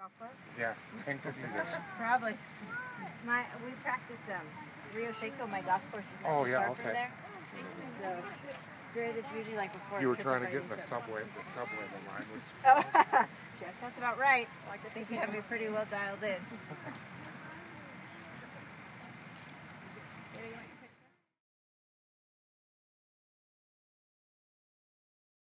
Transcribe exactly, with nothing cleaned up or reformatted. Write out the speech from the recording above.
golf clubs? Yeah, think to do this. Probably. My we practice them. Rio Seco, my golf course is not Oh, too yeah, far okay. from there. So great. It's usually like before. You were trip trying to if I get in do the trip. subway. The subway line was. Oh, that sounds about right. I think you have me pretty well dialed in.